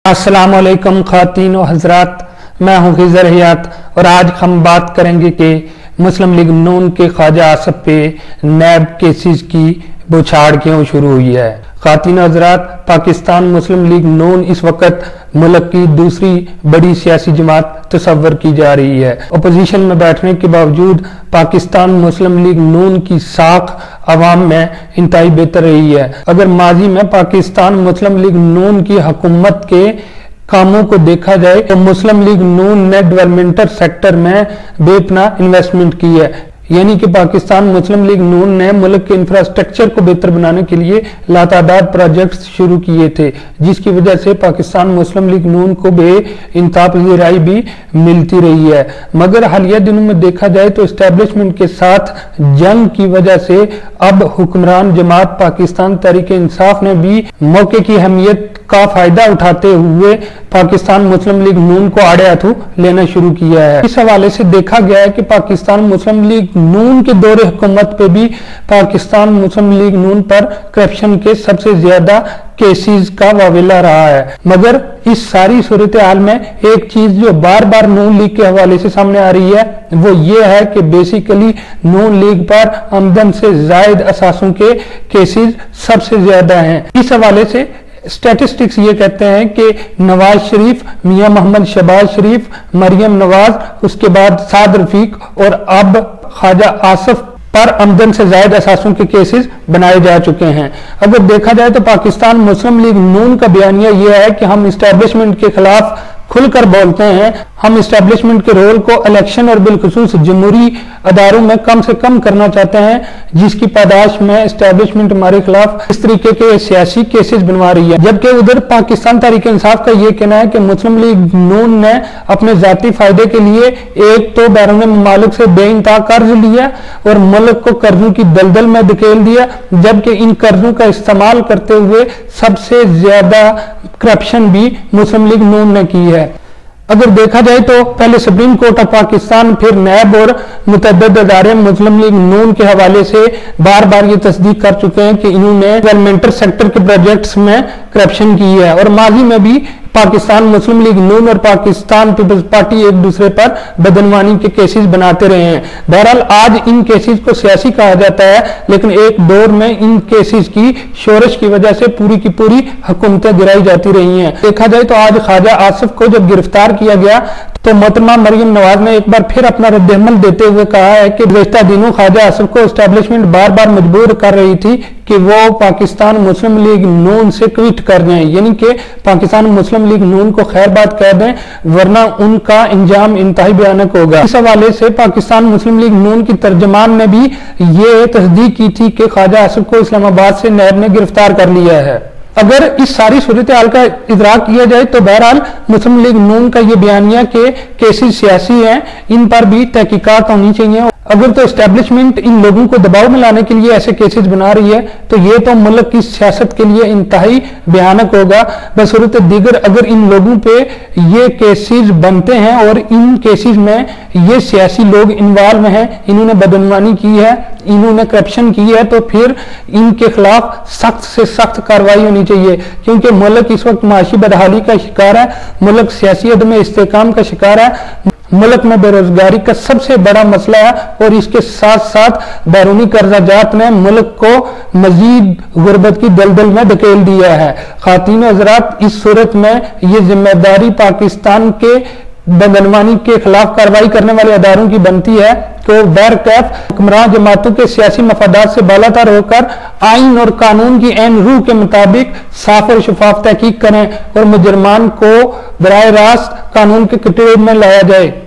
अस्सलाम वालेकुम ख़वातीन व हज़रात, मैं हूँ खिज़र हयात और आज हम बात करेंगे कि मुस्लिम लीग नून के ख्वाजा आसफ पे नैब केसेस की बौछार क्यों शुरू हुई है। ख़वातीन व हज़रात, पाकिस्तान मुस्लिम लीग नून इस वक्त मुल्क की दूसरी बड़ी सियासी जमात तस्वर की जा रही है। अपोजिशन में बैठने के बावजूद पाकिस्तान मुस्लिम लीग नून की साख अवाम में इंतहाई बेहतर रही है। अगर माजी में पाकिस्तान मुस्लिम लीग नून की हुकूमत के कामों को देखा जाए तो मुस्लिम लीग नून ने डेवलपमेंटल सेक्टर में बेपनाह इन्वेस्टमेंट की है, यानी कि पाकिस्तान मुस्लिम लीग नून ने मुल्क के इंफ्रास्ट्रक्चर को बेहतर बनाने के लिए लातादार प्रोजेक्ट्स शुरू किए थे, जिसकी वजह से पाकिस्तान मुस्लिम लीग नून को बेइंतहा पजीराई भी मिलती रही है। मगर हालिया दिनों में देखा जाए तो एस्टेब्लिशमेंट के साथ जंग की वजह से अब हुक्मरान जमात पाकिस्तान तहरीक इंसाफ ने भी मौके की अहमियत का फायदा उठाते हुए पाकिस्तान मुस्लिम लीग नून को आड़े हाथों लेना शुरू किया है। इस हवाले से देखा गया है कि पाकिस्तान मुस्लिम लीग नून के दौरे हुकूमत पे भी पाकिस्तान मुस्लिम लीग नून पर करप्शन के सबसे ज्यादा केसेस का वावेला रहा है। मगर इस सारी सूरत हाल में एक चीज जो बार बार नून लीग के हवाले से सामने आ रही है वो ये है कि बेसिकली नून लीग पर आमदन से जायद असासों के केसेस सबसे ज्यादा हैं। इस हवाले से स्टैटिस्टिक्स ये कहते हैं कि नवाज शरीफ, मियां मोहम्मद शहबाज शरीफ, मरियम नवाज, उसके बाद साद रफीक और अब ख्वाजा आसफ पर आमदन से जायद असासों के केसेस बनाए जा चुके हैं। अगर देखा जाए तो पाकिस्तान मुस्लिम लीग नून का बयानिया यह है कि हम इस्टेब्लिशमेंट के खिलाफ खुलकर बोलते हैं। हम इस्टेब्लिशमेंट के रोल को इलेक्शन और बिलखुसूस जमहूरी अदारों में कम से कम करना चाहते हैं, जिसकी पादाश में इस्टेब्लिशमेंट हमारे खिलाफ इस तरीके के सियासी केसेस बनवा रही है। जबकि उधर पाकिस्तान तहरीक इंसाफ का यह कहना है कि मुस्लिम लीग नून ने अपने जाती फायदे के लिए एक तो बैरून ममालिक से बेइंतहा कर्ज लिया और मुल्क को कर्जों की दलदल में धकेल दिया, जबकि इन कर्जों का इस्तेमाल करते हुए सबसे ज्यादा करप्शन भी मुस्लिम लीग नून ने की है। अगर देखा जाए तो पहले सुप्रीम कोर्ट ऑफ पाकिस्तान, फिर नैब और मुतअद्दिद अदारे मुस्लिम लीग नून के हवाले से बार बार ये तस्दीक कर चुके हैं कि इन्होंने डेवलपमेंटल सेक्टर के प्रोजेक्ट्स में करप्शन की है और माजी में भी पाकिस्तान मुस्लिम लीग नून और पाकिस्तान पीपल्स पार्टी एक दूसरे पर बदनवानी के केसेस बनाते रहे हैं। बहरहाल आज इन केसेस को सियासी कहा जाता है, लेकिन एक दौर में इन केसेस की शोरश की वजह से पूरी की पूरी हुकूमतें गिराई जाती रही हैं। देखा जाए तो आज ख्वाजा आसफ को जब गिरफ्तार किया गया तो मोहतरमा मरियम नवाज ने एक बार फिर अपना रद्द-ए-अमल देते हुए कहा है कि गुज़श्ता दिनों ख्वाजा आसफ को एस्टेब्लिशमेंट बार बार मजबूर कर रही थी कि वो पाकिस्तान मुस्लिम लीग नून से क्विट कर जाएं, यानी कि पाकिस्तान मुस्लिम लीग नून को खैर बात कह दें, वरना उनका इंजाम इंतहाई भयानक होगा। इस हवाले से पाकिस्तान मुस्लिम लीग नून की तर्जमान ने भी ये तस्दीक की थी कि ख्वाजा आसफ को इस्लामाबाद से नैब ने गिरफ्तार कर लिया है। अगर इस सारी सूरत हाल का इदराक किया जाए तो बहरहाल मुस्लिम लीग नून का ये बयानिया के केसेस सियासी हैं, इन पर भी तहकीकात होनी चाहिए। अगर तो एस्टेब्लिशमेंट इन लोगों को दबाव में लाने के लिए ऐसे केसेस बना रही है तो ये तो मुल्क की सियासत के लिए इंतहाई भयानक होगा। बसूरत दीगर अगर इन लोगों पे ये केसेस बनते हैं और इन केसेस में ये सियासी लोग इन्वॉल्व हैं, इन्होंने बदनवानी की है, इन्होंने करप्शन की है, तो फिर इनके खिलाफ सख्त से सख्त कार्रवाई होनी चाहिए, क्योंकि मुल्क इस वक्त माशी बदहाली का शिकार है, मुल्क सियासी अदम इस्तेकाम का शिकार है, मुल्क में बेरोजगारी का सबसे बड़ा मसला है और इसके साथ साथ बैरूनी कर्जाजात ने मुल्क को मजीद गुर्बत की दलदल में धकेल दिया है। ख़वातीन व हज़रात, इस सूरत में ये जिम्मेदारी पाकिस्तान के बदनवानी के खिलाफ कार्रवाई करने वाले अदारों की बनती है तो बहरकैफ हुक्मरान जमातों के सियासी मफादात से बालातर होकर आइन और कानून की ऐन रूह के मुताबिक साफ और शफाफ तहकीक करें और मुजरमान को बराह रास्त कानून के कटघरे में लाया जाए।